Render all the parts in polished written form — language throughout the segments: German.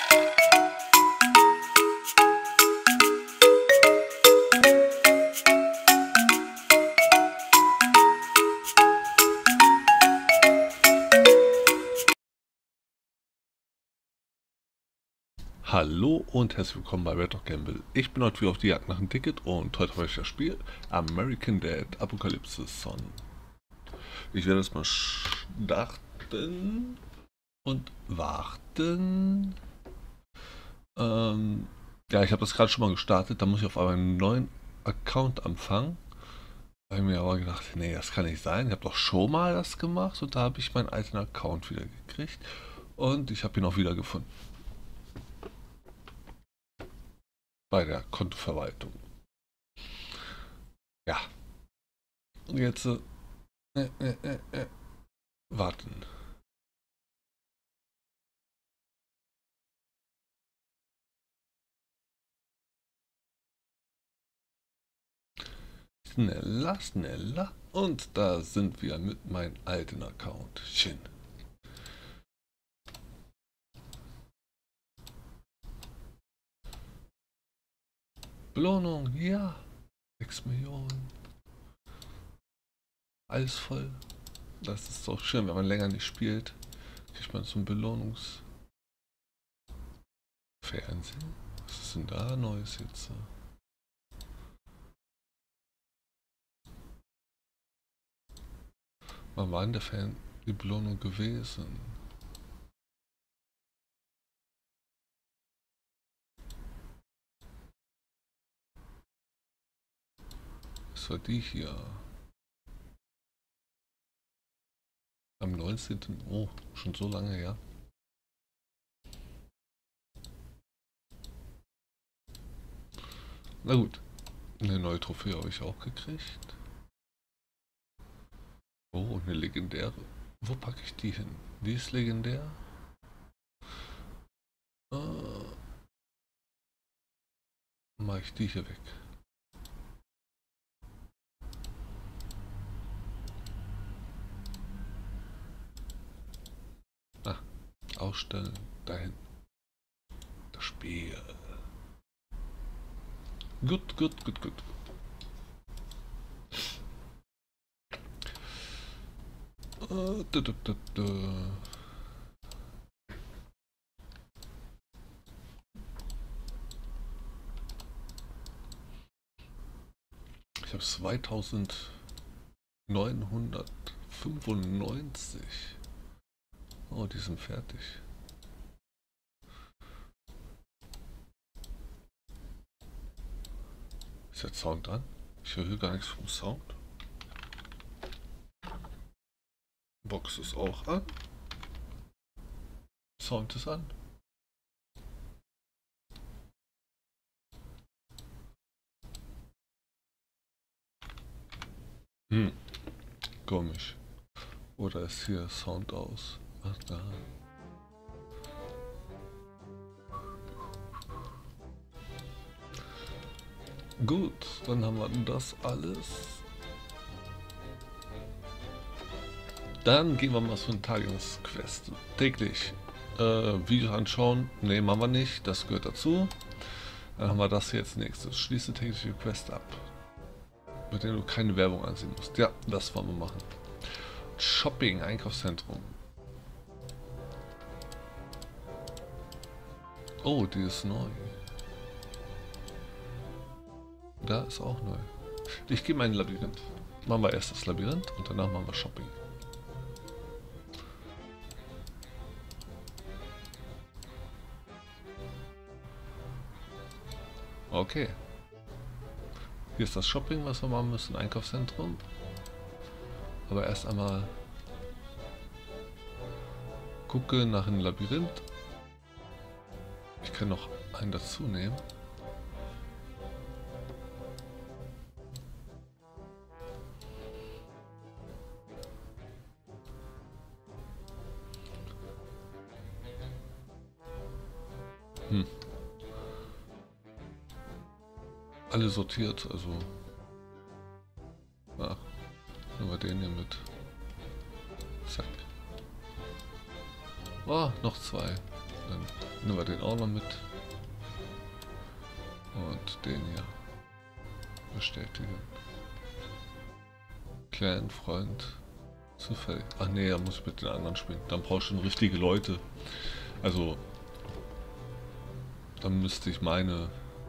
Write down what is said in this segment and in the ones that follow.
Hallo und herzlich willkommen bei Red Dog Gamble. Ich bin heute wieder auf die Jagd nach einem Ticket und heute habe ich das Spiel American Dead Apocalypse Son. Ich werde jetzt mal starten und warten. Ja, ich habe das gerade schon mal gestartet, da muss ich auf einmal einen neuen Account anfangen. Da habe ich mir aber gedacht, nee, das kann nicht sein. Ich habe doch schon mal das gemacht und da habe ich meinen alten Account wieder gekriegt und ich habe ihn auch wieder gefunden. Bei der Kontoverwaltung. Ja. Und jetzt warten. Schneller, schneller. Und da sind wir mit meinem alten Account. Schön. Belohnung, ja. 6 Millionen. Alles voll. Das ist doch schön, wenn man länger nicht spielt. Kriegt man zum Belohnungsfernsehen. Was ist denn da Neues jetzt? Wann war denn der Fan die Belohnung gewesen? Was war die hier? Am 19. Oh, schon so lange her. Na gut. Eine neue Trophäe habe ich auch gekriegt. Oh, eine legendäre. Wo packe ich die hin? Die ist legendär. Mache ich die hier weg. Ah, ausstellen. Dahin. Das Spiel. Gut, gut, gut, gut. Ich habe 2995. Oh, die sind fertig. Ist der Sound an? Ich höre gar nichts vom Sound. Box ist auch an. Sound ist an. Komisch. Oder ist hier Sound aus? Ach da. Gut, dann haben wir das alles. Dann gehen wir mal zu den Tagesquest. Täglich Video anschauen. Ne, machen wir nicht. Das gehört dazu. Dann haben wir das jetzt nächstes. Schließe tägliche Quest ab. Mit der du keine Werbung ansehen musst. Ja, das wollen wir machen. Shopping, Einkaufszentrum. Oh, die ist neu. Da ist auch neu. Ich gehe mal in ein Labyrinth. Machen wir erst das Labyrinth und danach machen wir Shopping. Okay. Hier ist das Shopping, was wir machen müssen. Einkaufszentrum. Aber erst einmal gucke nach einem Labyrinth. Ich kann noch einen dazu nehmen. Alle sortiert, also. Ach, nehmen wir den hier mit. Zack. Oh, noch zwei. Dann Nehmen wir den auch noch mit. Und den hier. Bestätigen. Clan, Freund. Zufällig. Ach nee, da muss ich mit den anderen spielen. Dann brauche ich schon richtige Leute. Also, dann müsste ich meine...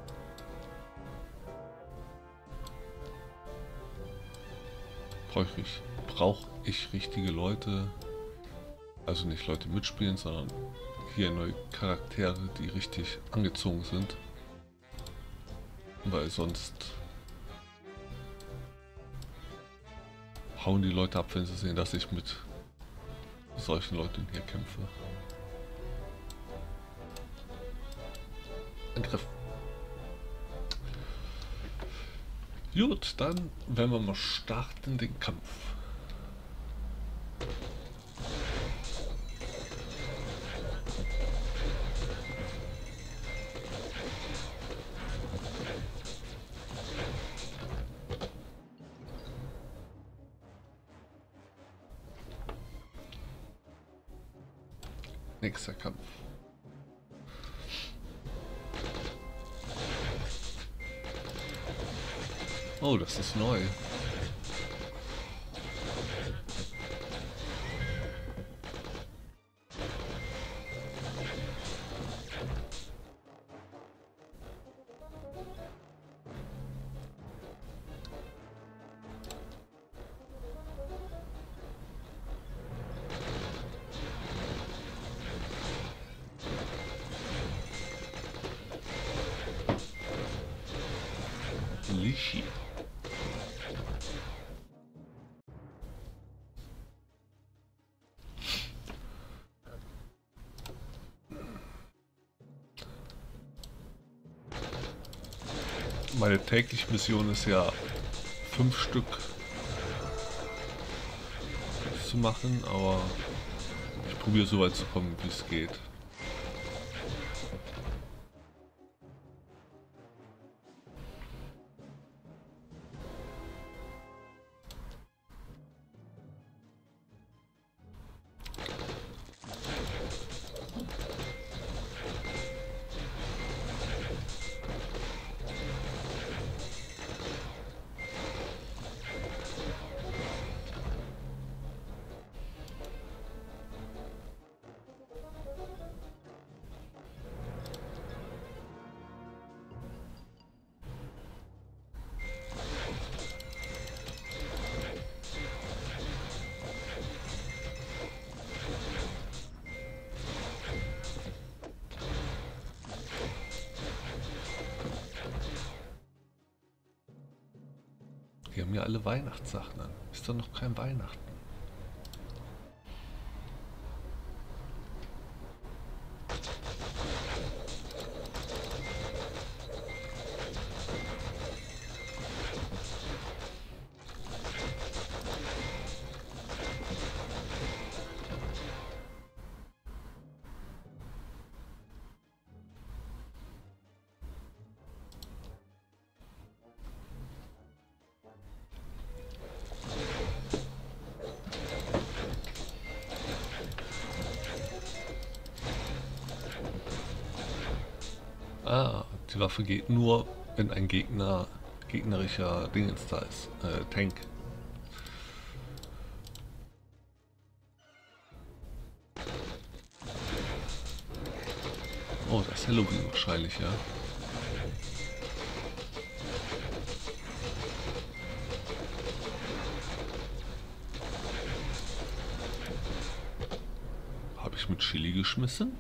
Brauche ich richtige Leute. Also nicht Leute mitspielen, sondern hier neue Charaktere, die richtig angezogen sind. Weil sonst hauen die Leute ab, wenn sie sehen, dass ich mit solchen Leuten hier kämpfe. Angriff. Gut, dann werden wir mal starten den Kampf. Nächster Kampf. Oh, das ist neu. Lishi. Meine tägliche Mission ist ja 5 Stück zu machen, aber ich probiere so weit zu kommen, wie es geht. Die haben ja alle Weihnachtssachen an. Ist doch noch kein Weihnachten. Ah, die Waffe geht nur, wenn ein gegnerischer Dingens da ist. Tank. Oh, das ist Halloween wahrscheinlich, ja. Habe ich mit Chili geschmissen?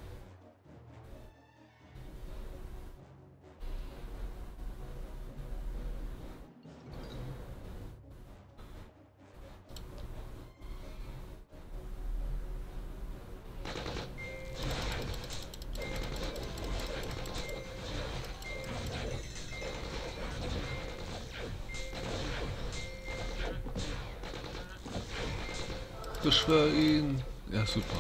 Beschwör ihn. Ja, super.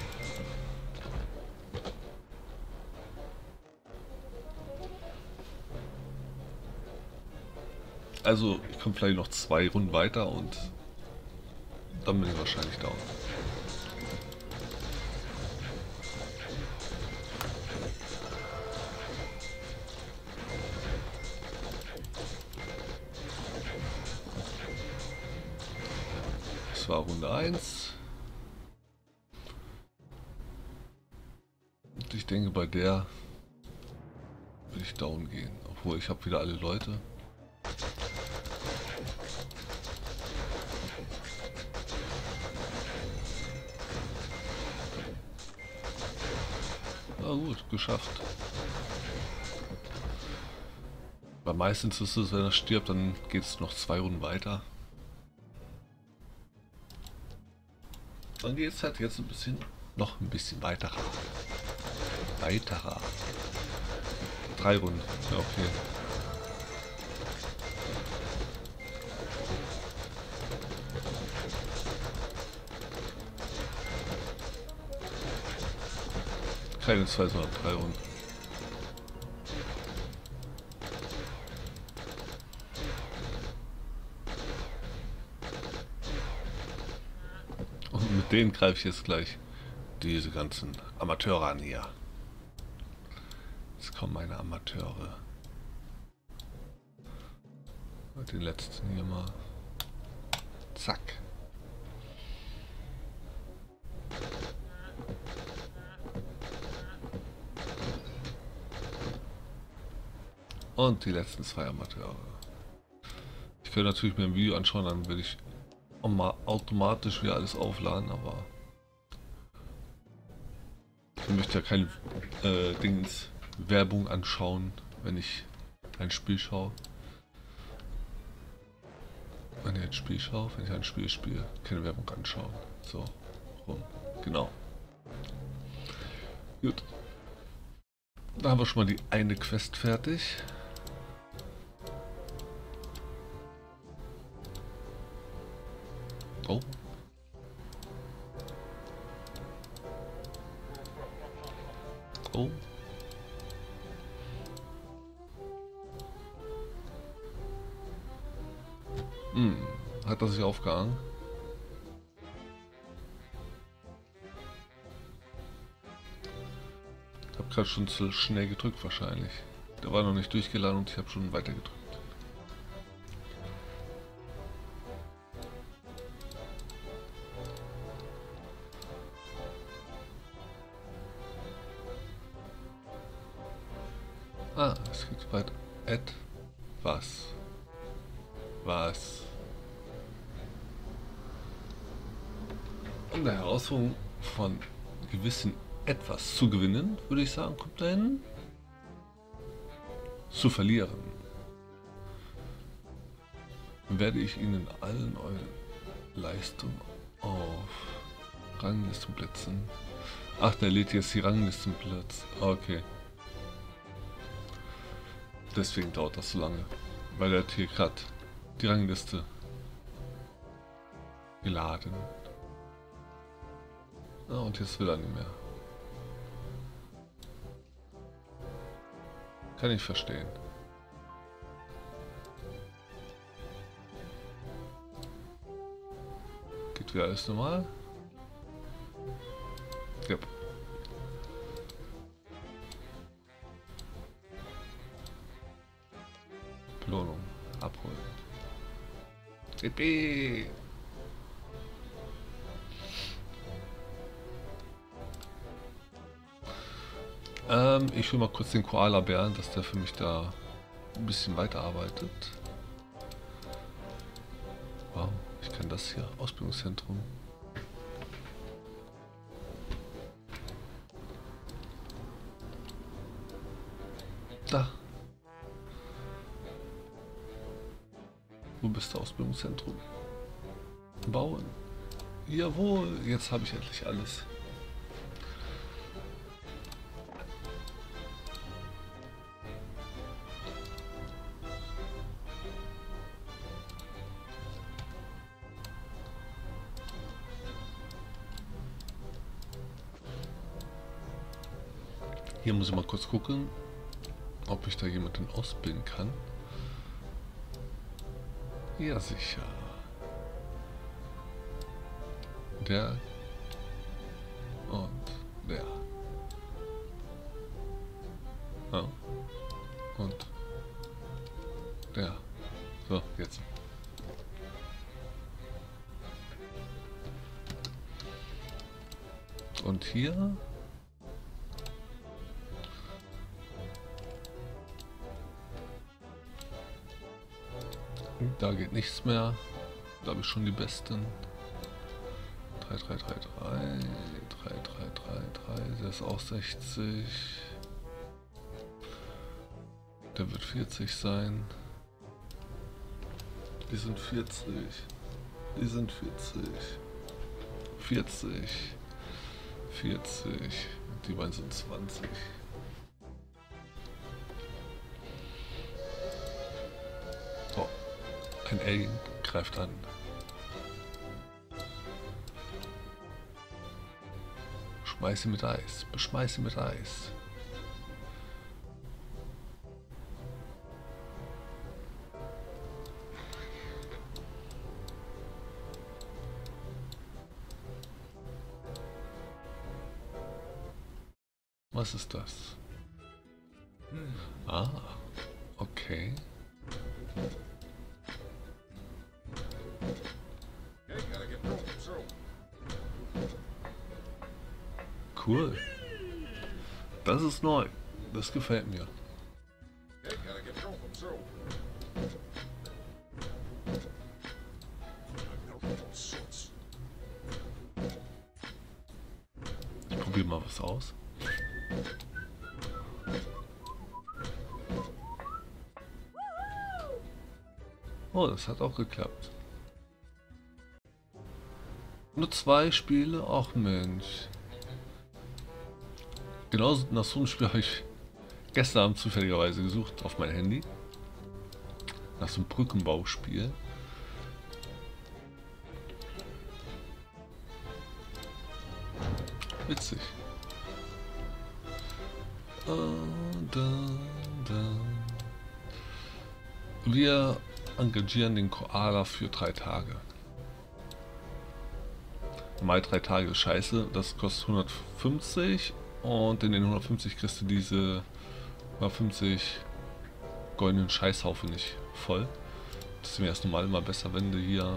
Also, ich komme vielleicht noch 2 Runden weiter und dann bin ich wahrscheinlich down. Das war Runde 1. Und ich denke, bei der will ich down gehen. Obwohl, ich habe wieder alle Leute. Na gut, geschafft. Weil meistens ist es, wenn er stirbt, dann geht es noch 2 Runden weiter. Dann geht es halt jetzt ein bisschen, noch ein bisschen weiterer. 3 Runden, ja okay. Keine 2, sondern 3 Runden. Und mit denen greife ich jetzt gleich diese ganzen Amateure an hier. Jetzt kommen meine Amateure. Und den letzten hier mal. Zack. Und die letzten 2 Amateure. Ich könnte natürlich mir ein Video anschauen, dann würde ich auch mal automatisch wieder alles aufladen, aber ich möchte ja keine Werbung anschauen, wenn ich ein Spiel schaue. Wenn ich ein Spiel schaue, wenn ich ein Spiel spiele, keine Werbung anschauen. So, rum. Genau. Gut. Da haben wir schon mal die eine Quest fertig. Oh. Oh. Hat er sich aufgehangen? Ich habe gerade schon zu schnell gedrückt wahrscheinlich. Der war noch nicht durchgeladen und ich habe schon weiter gedrückt. Ah, es gibt bald etwas. Was? Um der Herausforderung von gewissen etwas zu gewinnen, würde ich sagen, kommt dahin. Zu verlieren. Werde ich Ihnen allen eure Leistung auf Ranglistenplätzen. Ach, der lädt jetzt die Ranglistenplätze. Okay. Deswegen dauert das so lange. Weil der hat hier gerade die Rangliste geladen. Ah, und jetzt will er nicht mehr. Kann ich verstehen. Geht wieder alles normal? Yep. Belohnung abholen. Yippie! Ich will mal kurz den Koala-Bären, dass der für mich da ein bisschen weiterarbeitet. Wow, ich kann das hier, Ausbildungszentrum. Da. Wo bist du, Ausbildungszentrum? Bauen. Jawohl, jetzt habe ich endlich alles. Hier muss ich mal kurz gucken, ob ich da jemanden ausbilden kann. Ja, sicher. Der und der. Ja. Und der. So, jetzt. Und hier? Da geht nichts mehr. Da habe ich schon die besten. 3, 3, 3, 3, 3, 3, 3, 3, der ist auch 60. Der wird 40 sein. Die sind 40. Die sind 40. 40. 40. Die beiden sind 20. Oh, ein Alien greift an. Beschmeiß sie mit Eis. Beschmeiß sie mit Eis. Was ist das? Ah, okay. Cool. Das ist neu. Das gefällt mir. Ich probiere mal was aus. Oh, das hat auch geklappt. Nur 2 Spiele? Ach Mensch. Genauso nach so einem Spiel habe ich gestern Abend zufälligerweise gesucht auf mein Handy. Nach so einem Brückenbauspiel. Witzig. Wir engagieren den Koala für 3 Tage. Mal 3 Tage ist scheiße, das kostet 150 und in den 150 kriegst du diese 150 goldenen Scheißhaufen nicht voll. Deswegen wäre es normal immer besser, wenn du hier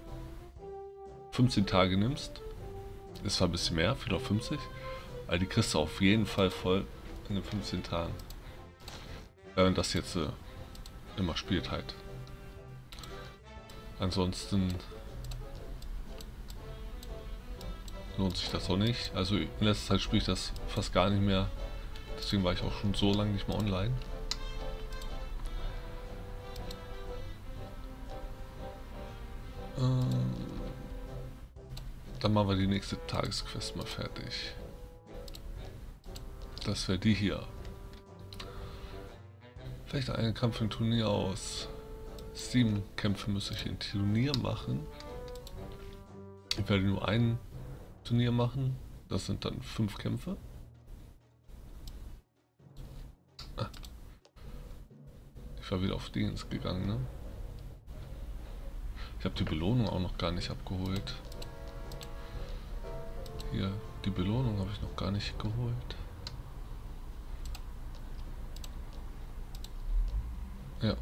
15 Tage nimmst. Ist zwar ein bisschen mehr, 450, aber die kriegst du auf jeden Fall voll in den 15 Tagen. Wenn man das jetzt immer spielt halt. Ansonsten lohnt sich das auch nicht. Also in letzter Zeit spiele ich das fast gar nicht mehr. Deswegen war ich auch schon so lange nicht mehr online. Dann machen wir die nächste Tagesquest mal fertig. Das wäre die hier. Vielleicht einen Kampf im Turnier aus. 7 Kämpfe müsste ich im Turnier machen. Ich werde nur ein Turnier machen. Das sind dann 5 Kämpfe. Ah. Ich war wieder auf Dings gegangen, ne? Ich habe die Belohnung auch noch gar nicht abgeholt. Hier, die Belohnung habe ich noch gar nicht geholt. Ja.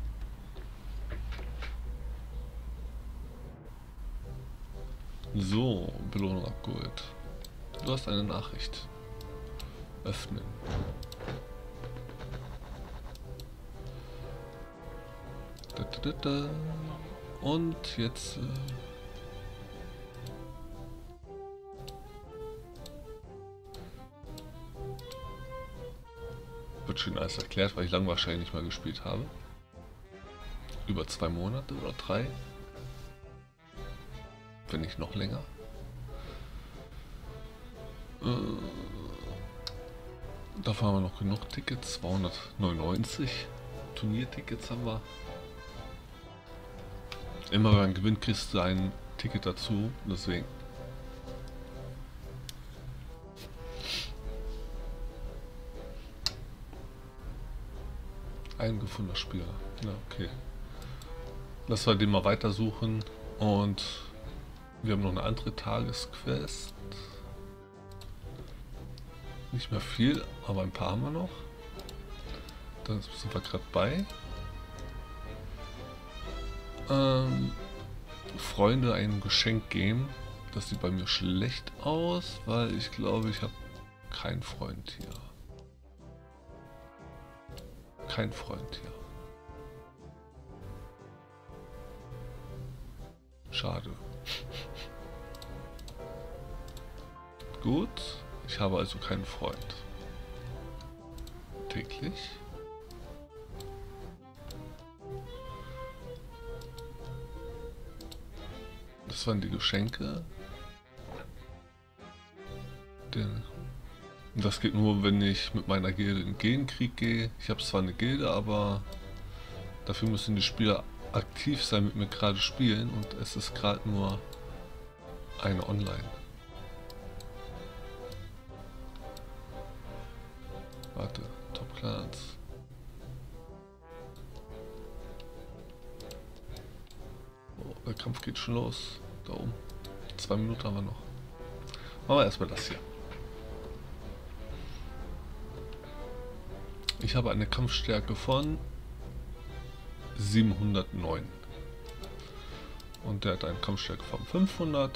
So, Belohnung abgeholt. Du hast eine Nachricht. Öffnen. Und jetzt... wird schön alles erklärt, weil ich lang wahrscheinlich nicht mal gespielt habe. Über 2 Monate oder 3. Wenn nicht noch länger. Dafür haben wir noch genug Tickets. 299 Turniertickets haben wir. Immer wenn man gewinnt, kriegst du ein Ticket dazu. Deswegen. Ein gefundener Spieler. Ja, okay. Lass wir den mal weitersuchen. Und wir haben noch eine andere Tagesquest. Nicht mehr viel, aber ein paar haben wir noch. Da sind wir gerade bei. Freunde ein Geschenk geben. Das sieht bei mir schlecht aus, weil ich glaube, ich habe keinen Freund hier. Kein Freund hier. Schade. Gut, ich habe also keinen Freund. Täglich. Das waren die Geschenke. Das geht nur, wenn ich mit meiner Gilde in Gehenkrieg gehe. Ich habe zwar eine Gilde, aber dafür müssen die Spieler aktiv sein, mit mir gerade spielen, und es ist gerade nur eine online. Warte, Top Clans. Oh, der Kampf geht schon los. Da oben. 2 Minuten haben wir noch. Machen wir erstmal das hier. Ich habe eine Kampfstärke von 709. Und der hat eine Kampfstärke von 500.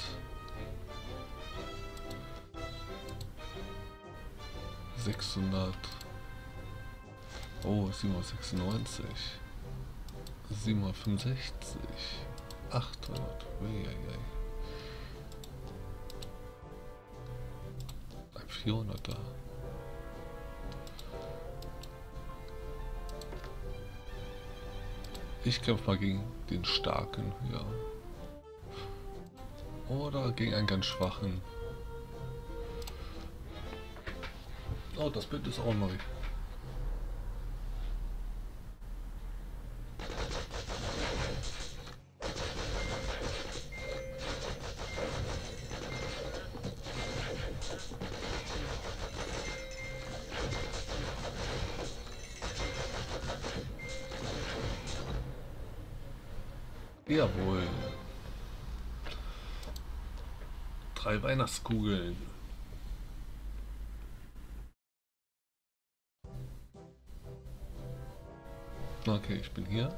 600. Oh, 796. 765. 800. Eieiei. Ein 400er. Ich kämpfe mal gegen den starken, ja. Oder gegen einen ganz schwachen. Oh, das Bild ist auch neu. Jawohl. 3 Weihnachtskugeln. Okay, ich bin hier.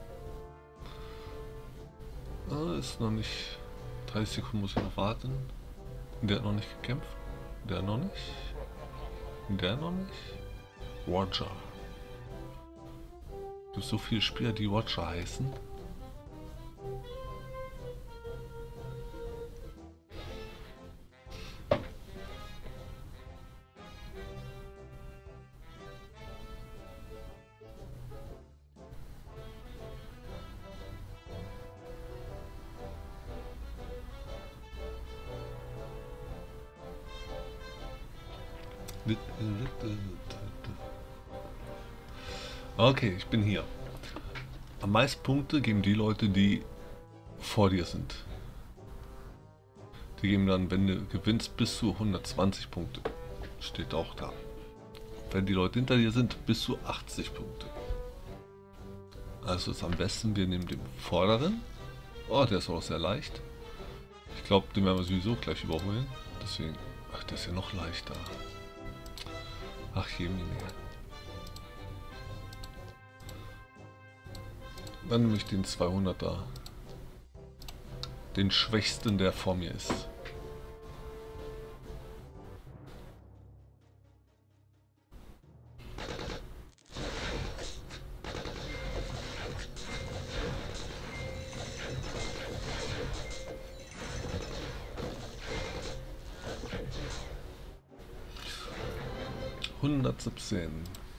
Ist noch nicht. 30 Sekunden muss ich noch warten. Der hat noch nicht gekämpft. Der noch nicht. Der noch nicht. Roger. Es gibt so viele Spieler, die Roger heißen. Okay, ich bin hier. Am meisten Punkte geben die Leute, die vor dir sind. Die geben dann, wenn du gewinnst, bis zu 120 Punkte. Steht auch da. Wenn die Leute hinter dir sind, bis zu 80 Punkte. Also ist am besten, wir nehmen den vorderen. Oh, der ist auch sehr leicht. Ich glaube, den werden wir sowieso gleich überholen. Deswegen, ach, der ist ja noch leichter. Ach, Jemine. Dann nehme ich den 200er. Den schwächsten, der vor mir ist. ...117.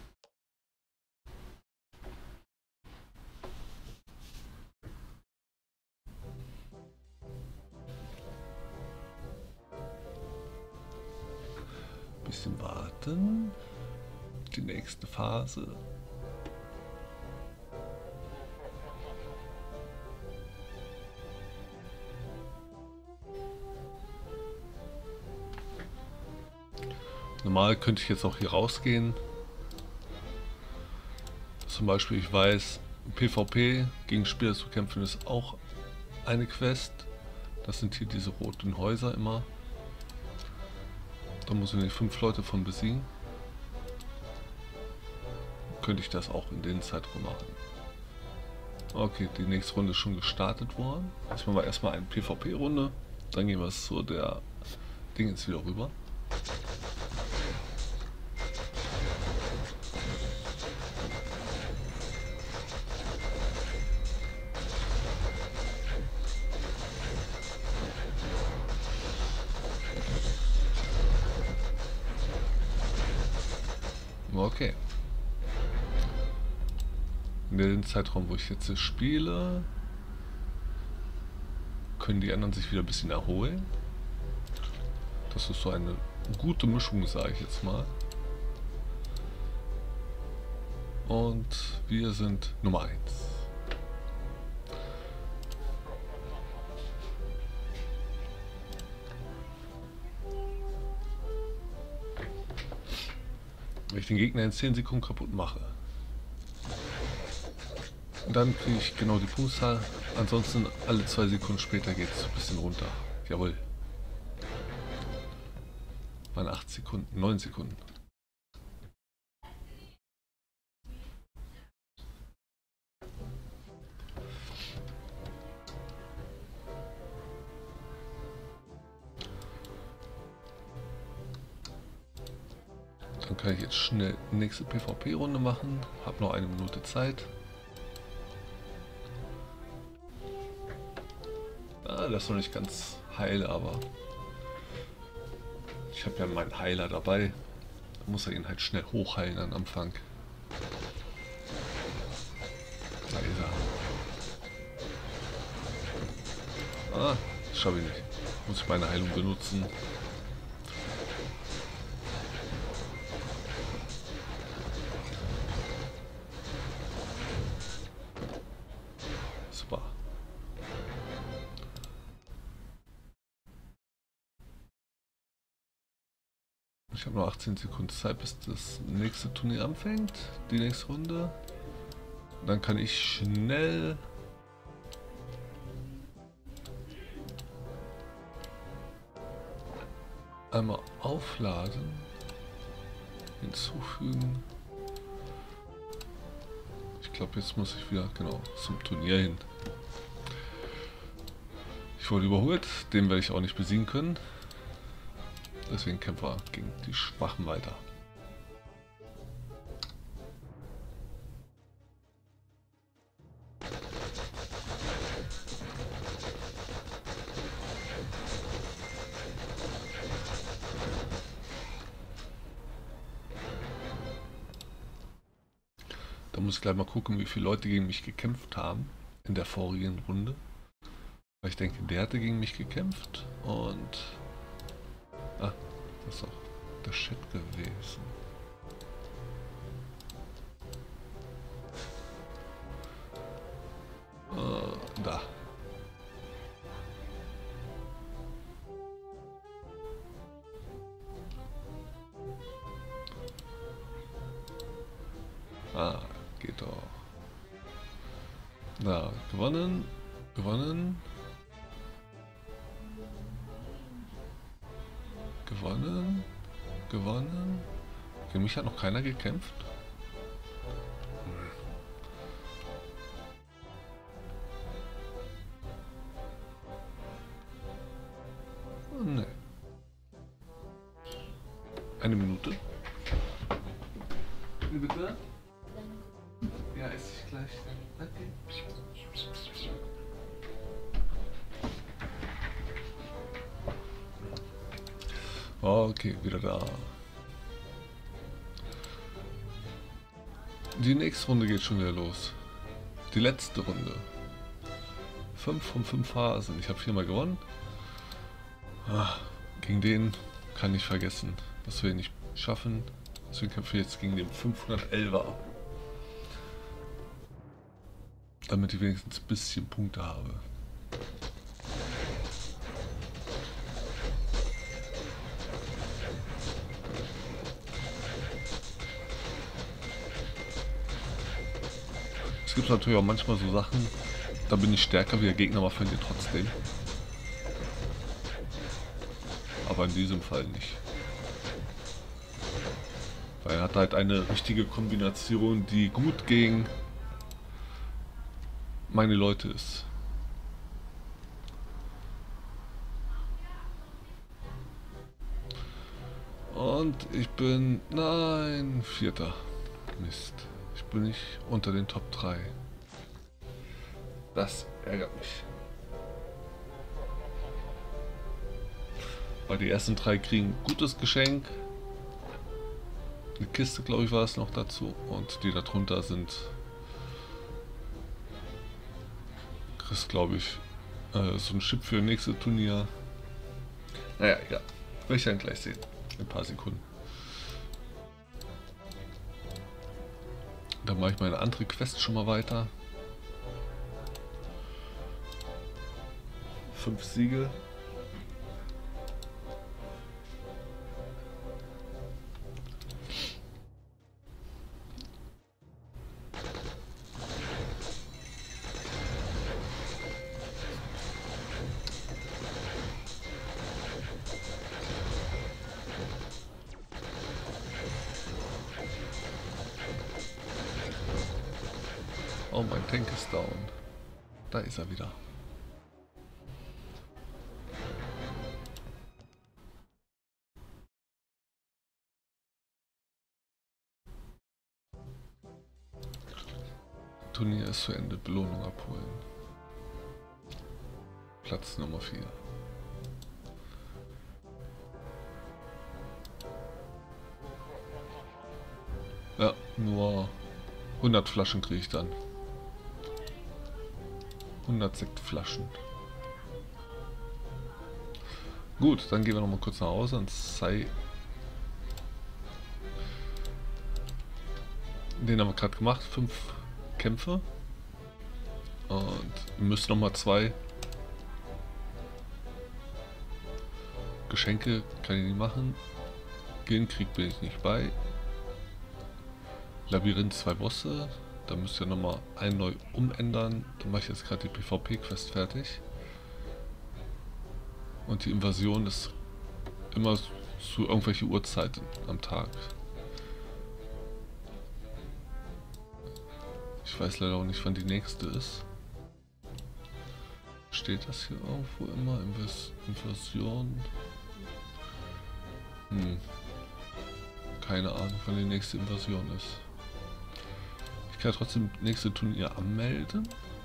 Bisschen warten. Die nächste Phase. Normal könnte ich jetzt auch hier rausgehen. Zum Beispiel, ich weiß, PvP gegen Spieler zu kämpfen ist auch eine Quest. Das sind hier diese roten Häuser immer. Da muss ich nicht 5 Leute von besiegen. Könnte ich das auch in den Zeitraum machen. Okay, die nächste Runde ist schon gestartet worden. Jetzt machen wir erstmal eine PvP-Runde. Dann gehen wir zu der Ding jetzt wieder rüber. Okay. In dem Zeitraum, wo ich jetzt spiele, können die anderen sich wieder ein bisschen erholen. Das ist so eine gute Mischung, sage ich jetzt mal. Und wir sind Nummer 1. Wenn ich den Gegner in 10 Sekunden kaputt mache, dann kriege ich genau die Punktzahl. Ansonsten alle 2 Sekunden später geht es ein bisschen runter. Jawohl. Waren 8 Sekunden, 9 Sekunden. Dann kann ich jetzt schnell nächste PvP-Runde machen. Hab noch 1 Minute Zeit. Ah, das ist noch nicht ganz heil, aber ich habe ja meinen Heiler dabei. Da muss er ihn halt schnell hochheilen am Anfang. Da ist er. Ah, das schaffe ich nicht. Muss ich meine Heilung benutzen. Super. Ich habe noch 18 Sekunden Zeit, bis das nächste Turnier anfängt. Die nächste Runde. Dann kann ich schnell einmal aufladen, hinzufügen. Ich glaube, jetzt muss ich wieder genau zum Turnier hin. Ich wurde überholt, den werde ich auch nicht besiegen können. Deswegen kämpfen wir gegen die Schwachen weiter. Da muss ich gleich mal gucken, wie viele Leute gegen mich gekämpft haben in der vorigen Runde. Weil ich denke, der hatte gegen mich gekämpft und... Ah, das ist doch der Chat gewesen. Da. Ah, geht doch. Da, gewonnen, gewonnen. Gewonnen, gewonnen. Gegen mich hat noch keiner gekämpft. Nee. 1 Minute. Wie bitte? Ja, esse ich gleich. Danke. Okay, wieder da. Die nächste Runde geht schon wieder los. Die letzte Runde. 5 von 5 Phasen. Ich habe 4-mal gewonnen. Gegen den kann ich vergessen. Das will ich nicht schaffen. Deswegen kämpfe ich jetzt gegen den 511er. Damit ich wenigstens ein bisschen Punkte habe. Es gibt natürlich auch manchmal so Sachen, da bin ich stärker wie der Gegner, aber verliere trotzdem. Aber in diesem Fall nicht. Weil er hat halt eine richtige Kombination, die gut gegen meine Leute ist. Und ich bin... Nein, Vierter. Mist. Ich bin nicht unter den Top 3. Das ärgert mich. Weil die ersten 3 kriegen ein gutes Geschenk. Eine Kiste, glaube ich, war es noch dazu. Und die darunter sind... Kriegst, glaube ich, so ein Chip für das nächste Turnier. Naja, egal. Will ich dann gleich sehen. In ein paar Sekunden. Dann mache ich meine andere Quest schon mal weiter. 5 Siege. Oh, mein Tank ist down. Da ist er wieder. Turnier ist zu Ende. Belohnung abholen. Platz Nummer 4. Ja, nur 100 Flaschen kriege ich dann. 100 Sektflaschen. Gut, dann gehen wir noch mal kurz nach Hause und den haben wir gerade gemacht, 5 Kämpfe. Und wir müssen noch mal 2 Geschenke, kann ich nicht machen. Gildenkrieg bin ich nicht bei. Labyrinth 2 Bosse. Da müsst ihr nochmal einen neu umändern. Dann mache ich jetzt gerade die PvP-Quest fertig. Und die Invasion ist immer zu irgendwelchen Uhrzeiten am Tag. Ich weiß leider auch nicht, wann die nächste ist. Steht das hier irgendwo immer? Invasion? Keine Ahnung, wann die nächste Invasion ist. Ich kann trotzdem das nächste Turnier anmelden.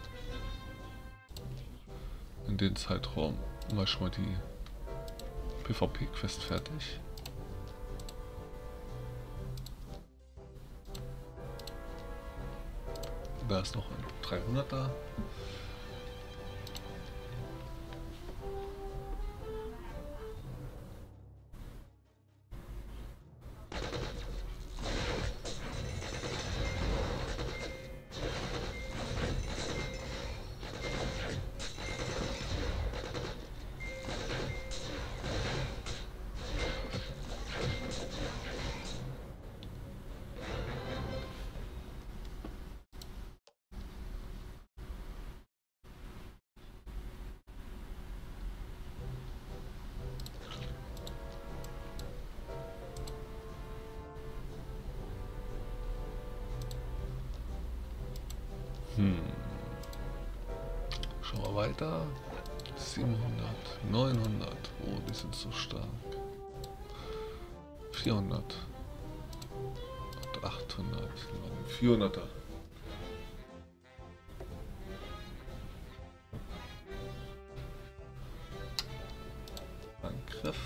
In dem Zeitraum mal schon mal die PvP-Quest fertig. Da ist noch ein 300er. Schauen wir weiter. 700, 900. Oh, die sind so stark. 400 und 800. 400er. Angriff.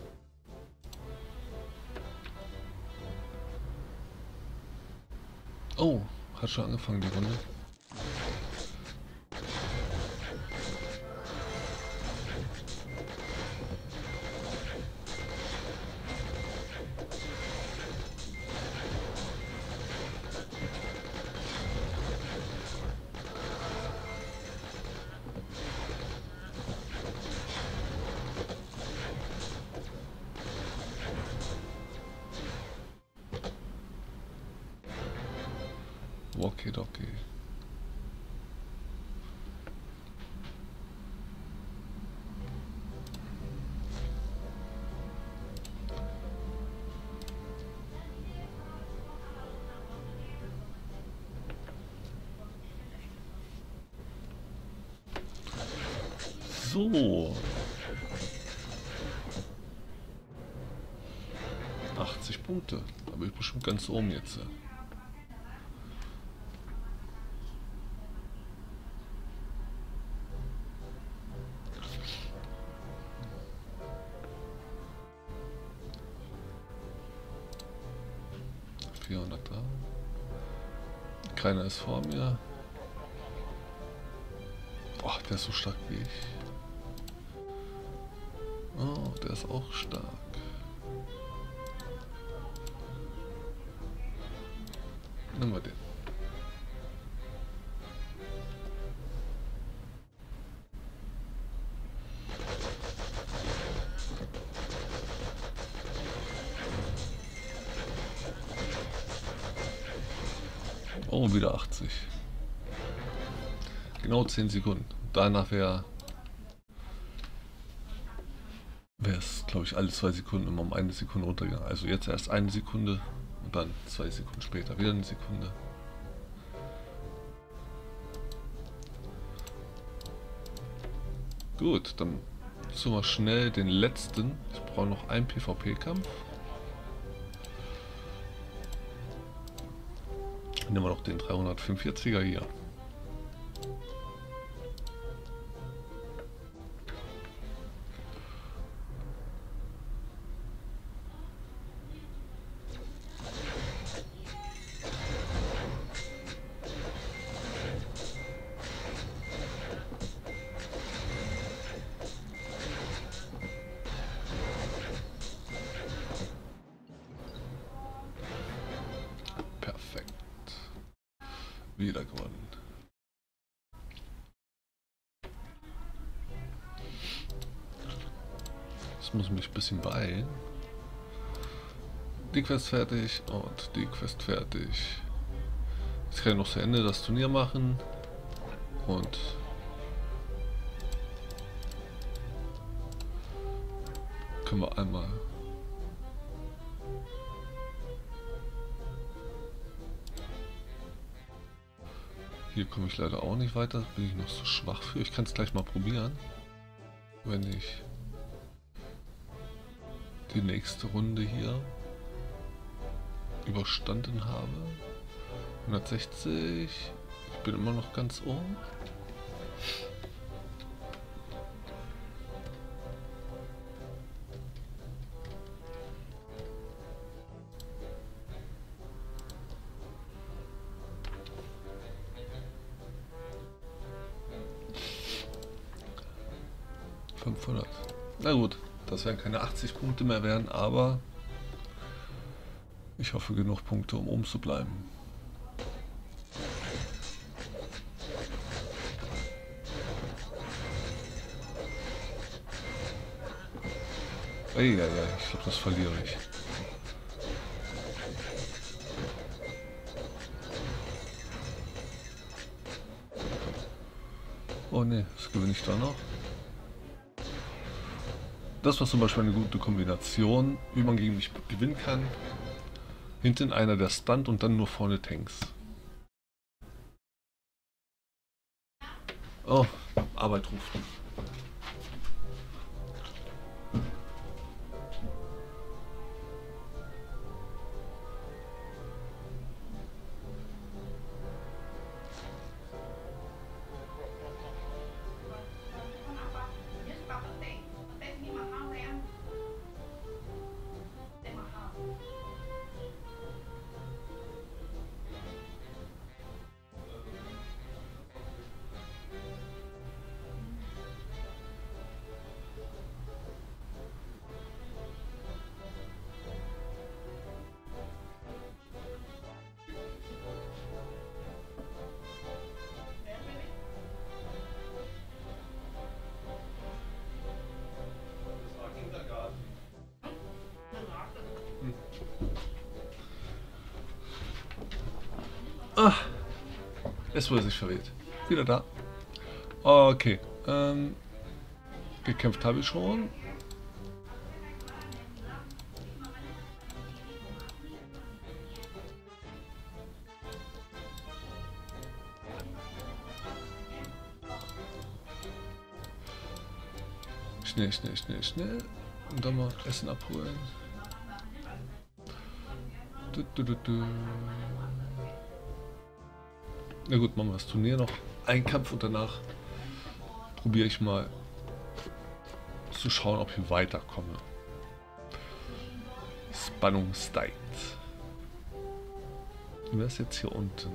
Oh, hat schon angefangen die Runde. Walkie-Talkie. So. Punkte. Da bin ich bestimmt ganz oben jetzt. 400 da. Keiner ist vor mir. Boah, der ist so stark wie ich. Oh, der ist auch stark. Nehmen wir den. Oh, wieder 80. Genau 10 Sekunden. Danach wäre es, glaube ich, alle 2 Sekunden immer um 1 Sekunde runtergegangen. Also jetzt erst 1 Sekunde und dann 2 Sekunden später wieder 1 Sekunde. Gut, dann suchen wir schnell den letzten. Ich brauche noch einen PvP-Kampf. Nehmen wir noch den 345er hier. Perfekt. Wieder gewonnen. Jetzt muss ich mich ein bisschen beeilen. Die Quest fertig und die Quest fertig. Jetzt kann ich noch zu Ende das Turnier machen und können wir einmal hier komme ich leider auch nicht weiter, bin ich noch so schwach für. Ich kann es gleich mal probieren, wenn ich die nächste Runde hier überstanden habe. 160, ich bin immer noch ganz oben. Na gut, das werden keine 80 Punkte mehr werden, aber ich hoffe genug Punkte, um oben zu bleiben. Eieiei, ich glaube, das verliere ich. Oh ne, das gewinne ich da noch. Das war zum Beispiel eine gute Kombination, wie man gegen mich gewinnen kann. Hinten einer, der stunt und dann nur vorne Tanks. Oh, Arbeit ruft. Ah, es wurde sich verwählt. Wieder da. Okay, gekämpft habe ich schon. Schnell. Und dann mal Essen abholen. Na gut, machen wir das Turnier noch. Ein Kampf und danach probiere ich mal zu schauen, ob ich weiterkomme. Spannung steigt. Wer ist jetzt hier unten?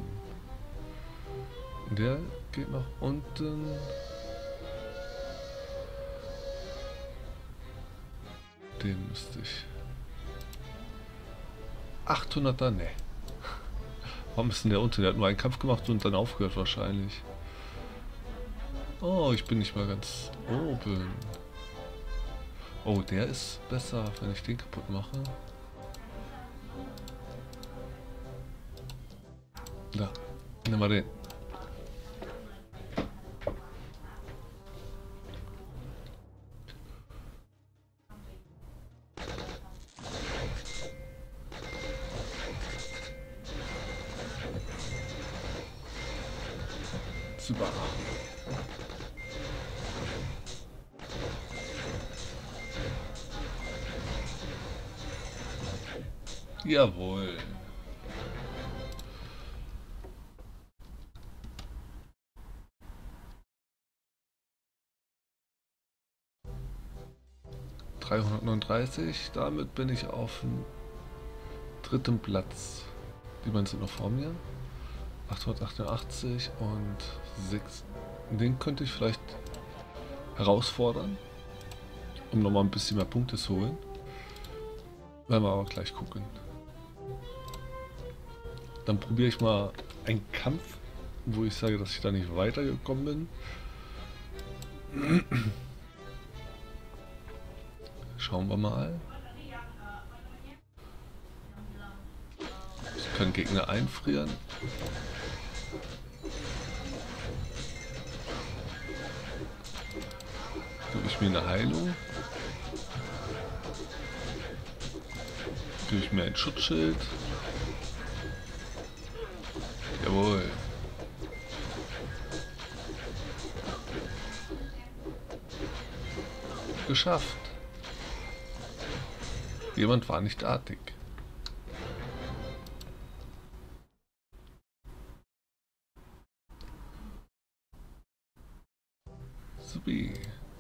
Der geht nach unten. Den müsste ich. 800er, ne. Warum ist denn der unten? Der hat nur einen Kampf gemacht und dann aufgehört wahrscheinlich. Oh, ich bin nicht mal ganz oben. Oh, der ist besser, wenn ich den kaputt mache. Da, nimm mal den. Super. Jawohl. Damit bin ich auf dem 3. Platz. Die beiden sind noch vor mir. 888 und 6. Den könnte ich vielleicht herausfordern, um nochmal ein bisschen mehr Punkte zu holen. Werden wir aber gleich gucken. Dann probiere ich mal einen Kampf, wo ich sage, dass ich da nicht weitergekommen bin. Schauen wir mal. Ich kann Gegner einfrieren. Gebe ich mir eine Heilung. Gebe ich mir ein Schutzschild. Jawohl. Geschafft. Jemand war nicht artig. Supi.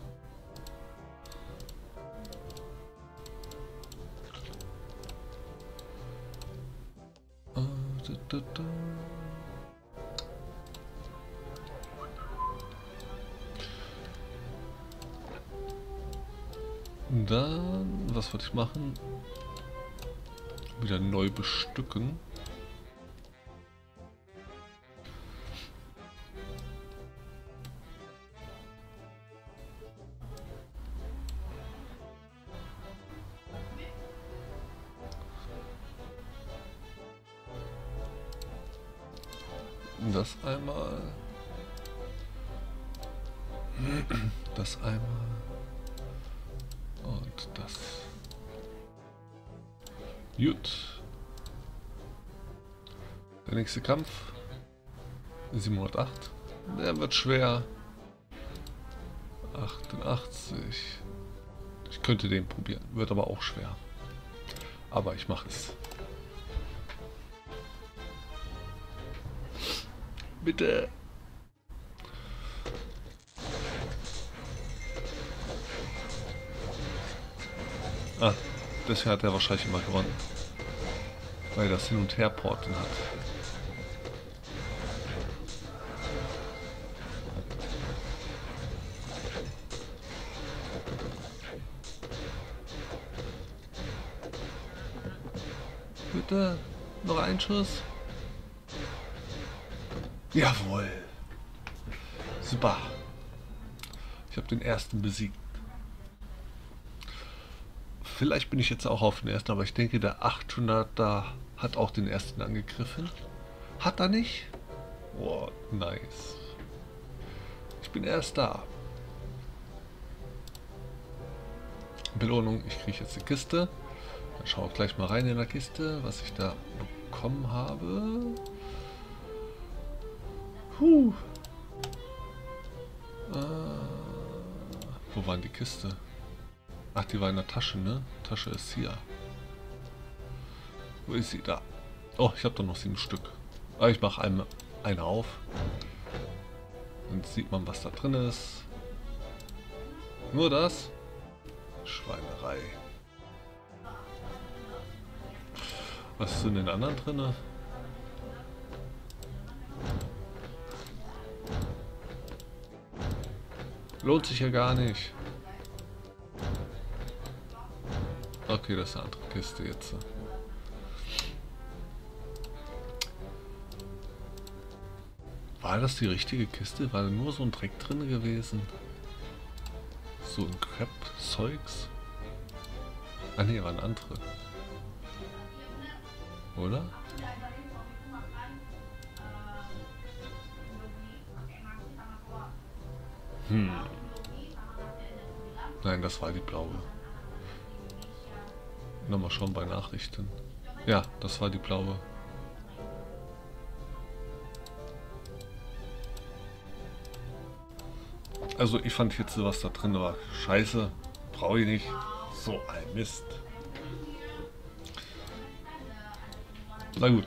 Dann, was wollte ich machen? Wieder neu bestücken. Das einmal. Das einmal. Und das. Gut. Der nächste Kampf. 708. Der wird schwer. 88. Ich könnte den probieren. Wird aber auch schwer. Aber ich mache es. Bitte. Ah, deswegen hat er wahrscheinlich immer gewonnen. Weil das Hin- und Herporten hat. Bitte. Noch ein Schuss. Jawohl. Super. Ich habe den ersten besiegt. Vielleicht bin ich jetzt auch auf den ersten, aber ich denke, der 800er hat auch den ersten angegriffen. Hat er nicht? Boah, nice. Ich bin erst da. Belohnung, ich kriege jetzt eine Kiste. Dann schaue ich gleich mal rein in der Kiste, was ich da bekommen habe. Wo war die Kiste? Ach, die war in der Tasche, ne? Tasche ist hier. Wo ist sie? Da. Oh, ich habe doch noch 7 Stück. Aber ich mache eine auf. Dann sieht man, was da drin ist. Nur das? Schweinerei. Was ist in den anderen drin? Lohnt sich ja gar nicht. Okay, das ist eine andere Kiste jetzt. War das die richtige Kiste? War da nur so ein Dreck drin gewesen? So ein Crap-Zeugs? Ah ne, waren andere. Oder? Nein, das war die blaue. Nochmal schauen bei Nachrichten. Ja, das war die blaue. Also ich fand jetzt, was da drin war, scheiße. Brauche ich nicht. So ein Mist. Na gut.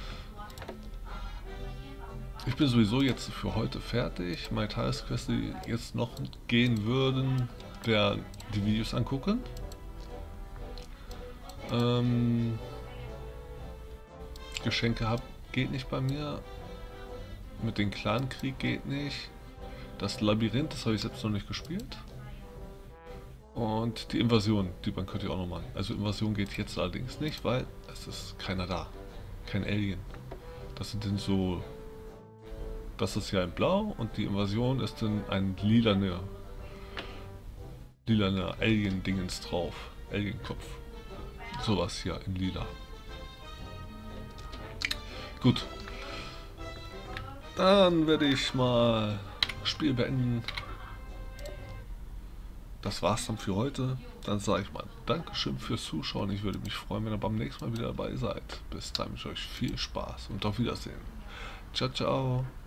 Ich bin sowieso jetzt für heute fertig. Meine Tagesqueste, die jetzt noch gehen würden, wären die Videos angucken. Geschenke geht nicht bei mir. Mit dem Clankrieg geht nicht. Das Labyrinth, das habe ich selbst noch nicht gespielt. Und die Invasion, die man könnte ich auch noch machen. Also Invasion geht jetzt allerdings nicht, weil es ist keiner da. Kein Alien. Das sind dann so... Das ist ja in Blau und die Invasion ist dann ein lilaner Alien-Dingens drauf. Alien-Kopf. Sowas hier in lila. Gut. Dann werde ich mal Spiel beenden. Das war's dann für heute. Dann sage ich mal Dankeschön fürs Zuschauen. Ich würde mich freuen, wenn ihr beim nächsten Mal wieder dabei seid. Bis dahin wünsche ich euch viel Spaß und auf Wiedersehen. Ciao, ciao.